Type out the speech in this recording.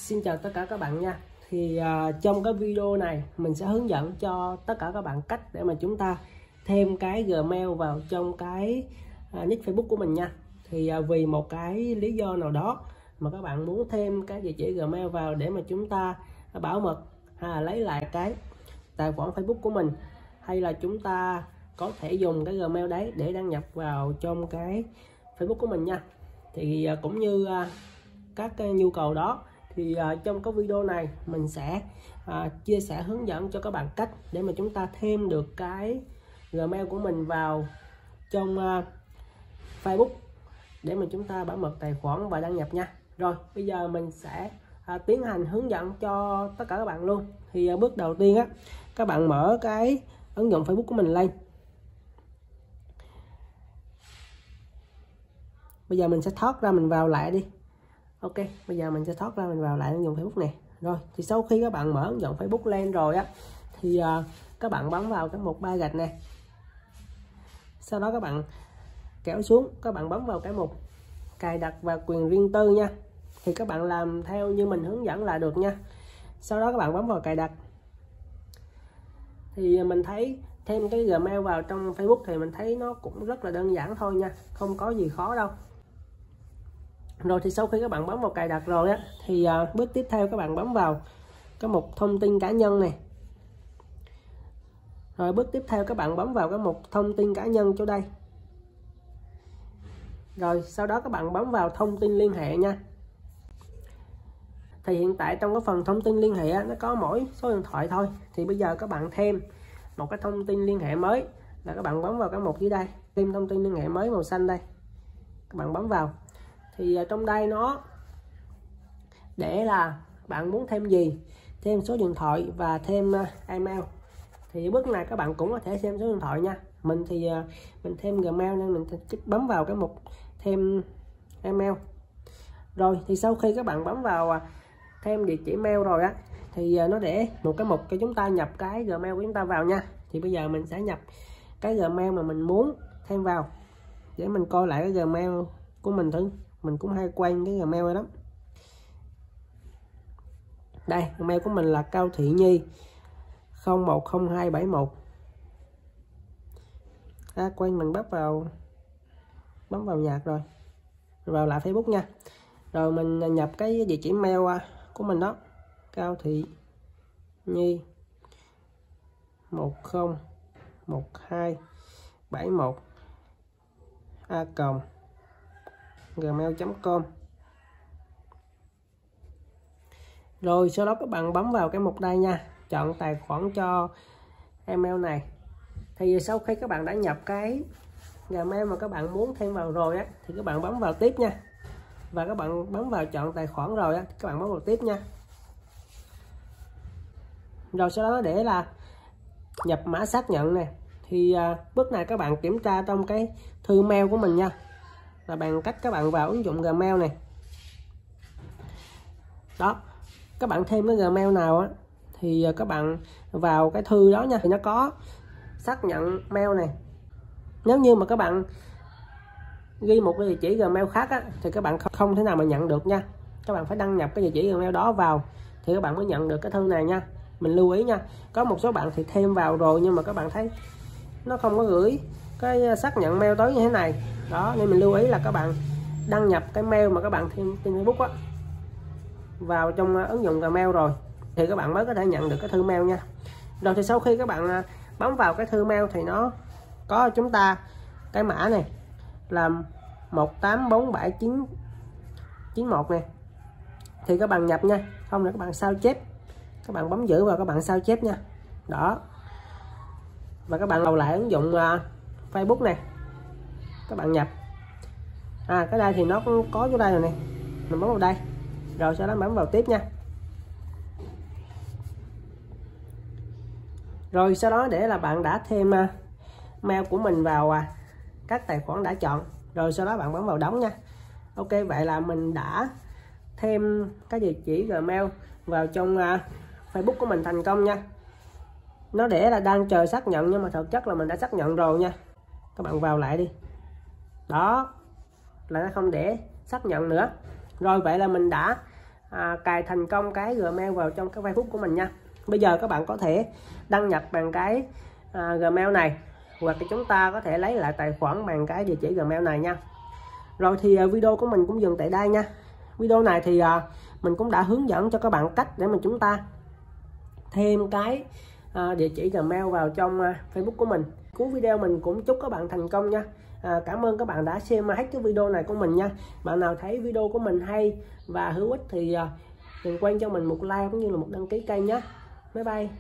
Xin chào tất cả các bạn nha. Thì trong cái video này mình sẽ hướng dẫn cho tất cả các bạn cách để mà chúng ta thêm cái Gmail vào trong cái nick Facebook của mình nha. Thì vì một cái lý do nào đó mà các bạn muốn thêm cái địa chỉ Gmail vào để mà chúng ta bảo mật hay là lấy lại cái tài khoản Facebook của mình, hay là chúng ta có thể dùng cái Gmail đấy để đăng nhập vào trong cái Facebook của mình nha. Thì cũng như các cái nhu cầu đó thì trong cái video này mình sẽ chia sẻ hướng dẫn cho các bạn cách để mà chúng ta thêm được cái Gmail của mình vào trong Facebook để mà chúng ta bảo mật tài khoản và đăng nhập nha. Rồi bây giờ mình sẽ tiến hành hướng dẫn cho tất cả các bạn luôn. Thì bước đầu tiên á, các bạn mở cái ứng dụng Facebook của mình lên. Bây giờ mình sẽ thoát ra mình vào lại đi. Ok, bây giờ mình sẽ thoát ra mình vào lại ứng dụng Facebook này. Rồi thì sau khi các bạn mở ứng dụng Facebook lên rồi á thì các bạn bấm vào cái mục ba gạch này. Sau đó các bạn kéo xuống, các bạn bấm vào cái mục cài đặt và quyền riêng tư nha. Thì các bạn làm theo như mình hướng dẫn là được nha. Sau đó các bạn bấm vào cài đặt. Thì mình thấy thêm cái Gmail vào trong Facebook thì mình thấy nó cũng rất là đơn giản thôi nha, không có gì khó đâu. Rồi thì sau khi các bạn bấm vào cài đặt rồi á thì bước tiếp theo các bạn bấm vào cái mục thông tin cá nhân này. Rồi bước tiếp theo các bạn bấm vào cái mục thông tin cá nhân chỗ đây. Rồi sau đó các bạn bấm vào thông tin liên hệ nha. Thì hiện tại trong cái phần thông tin liên hệ á, nó có mỗi số điện thoại thôi. Thì bây giờ các bạn thêm một cái thông tin liên hệ mới là các bạn bấm vào cái mục dưới đây, thêm thông tin liên hệ mới màu xanh đây. Các bạn bấm vào. Thì trong đây nó để là bạn muốn thêm gì, thêm số điện thoại và thêm email. Thì bước này các bạn cũng có thể thêm số điện thoại nha. Mình thì mình thêm Gmail nên mình bấm vào cái mục thêm email. Rồi thì sau khi các bạn bấm vào thêm địa chỉ mail rồi á thì nó để một cái mục cho chúng ta nhập cái Gmail của chúng ta vào nha. Thì bây giờ mình sẽ nhập cái Gmail mà mình muốn thêm vào để mình coi lại cái Gmail của mình thử. Mình cũng hay quên cái Gmail này lắm. Đây, Gmail của mình là Cao Thị Nhi 010271. Quên mình bấm vào nhạc rồi. Vào lại Facebook nha. Rồi mình nhập cái địa chỉ mail của mình đó, Cao Thị Nhi 101271 gmail.com. Rồi sau đó các bạn bấm vào cái mục đây nha, chọn tài khoản cho email này. Thì sau khi các bạn đã nhập cái Gmail mà các bạn muốn thêm vào rồi á thì các bạn bấm vào tiếp nha. Và các bạn bấm vào chọn tài khoản rồi á, các bạn bấm vào tiếp nha. Rồi sau đó để là nhập mã xác nhận nè. Thì bước này các bạn kiểm tra trong cái thư mail của mình nha, là bằng cách các bạn vào ứng dụng Gmail này. Đó, các bạn thêm cái Gmail nào á thì các bạn vào cái thư đó nha, thì nó có xác nhận mail này. Nếu như mà các bạn ghi một cái địa chỉ Gmail khác á, thì các bạn không thể nào mà nhận được nha. Các bạn phải đăng nhập cái địa chỉ Gmail đó vào thì các bạn mới nhận được cái thư này nha. Mình lưu ý nha, có một số bạn thì thêm vào rồi nhưng mà các bạn thấy nó không có gửi cái xác nhận mail tới như thế này đó, nên mình lưu ý là các bạn đăng nhập cái mail mà các bạn thêm trên Facebook á vào trong ứng dụng Gmail rồi thì các bạn mới có thể nhận được cái thư mail nha. Rồi thì sau khi các bạn bấm vào cái thư mail thì nó có chúng ta cái mã này là 1847991 này. Thì các bạn nhập nha, không là các bạn sao chép, các bạn bấm giữ vào các bạn sao chép nha. Đó. Và các bạn vào lại ứng dụng Facebook này, các bạn nhập. Cái đây thì nó cũng có chỗ đây rồi nè, mình bấm vào đây. Rồi sau đó bấm vào tiếp nha. Rồi sau đó để là bạn đã thêm mail của mình vào các tài khoản đã chọn. Rồi sau đó bạn bấm vào đóng nha. Ok, vậy là mình đã thêm cái địa chỉ Gmail vào trong Facebook của mình thành công nha. Nó để là đang chờ xác nhận nhưng mà thực chất là mình đã xác nhận rồi nha. Các bạn vào lại đi. Đó, là nó không để xác nhận nữa. Rồi vậy là mình đã cài thành công cái Gmail vào trong cái Facebook của mình nha. Bây giờ các bạn có thể đăng nhập bằng cái Gmail này, hoặc là chúng ta có thể lấy lại tài khoản bằng cái địa chỉ Gmail này nha. Rồi thì video của mình cũng dừng tại đây nha. Video này thì mình cũng đã hướng dẫn cho các bạn cách để mà chúng ta thêm cái địa chỉ Gmail vào trong Facebook của mình. Cuối video mình cũng chúc các bạn thành công nha. Cảm ơn các bạn đã xem hết cái video này của mình nha. Bạn nào thấy video của mình hay và hữu ích thì đừng quên cho mình một like cũng như là một đăng ký kênh nhé. Bye bye.